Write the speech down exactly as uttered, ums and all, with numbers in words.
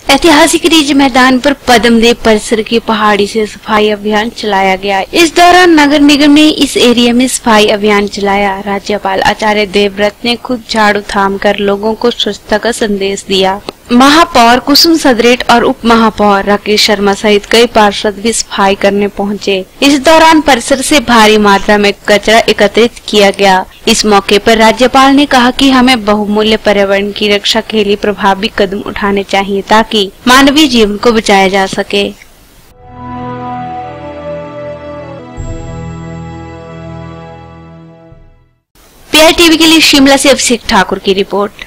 ऐतिहासिक रिज मैदान पर पद्मदेव परिसर की पहाड़ी से सफाई अभियान चलाया गया। इस दौरान नगर निगम ने इस एरिया में सफाई अभियान चलाया। राज्यपाल आचार्य देवव्रत ने खुद झाड़ू थामकर लोगों को स्वच्छता का संदेश दिया। महापौर कुसुम सदरेट और उप महापौर राकेश शर्मा सहित कई पार्षद भी सफाई करने पहुंचे। इस दौरान परिसर से भारी मात्रा में कचरा एकत्रित किया गया। इस मौके पर राज्यपाल ने कहा कि हमें बहुमूल्य पर्यावरण की रक्षा के लिए प्रभावी कदम उठाने चाहिए ताकि मानवीय जीवन को बचाया जा सके। पी आई टीवी के लिए शिमला से अभिषेक ठाकुर की रिपोर्ट।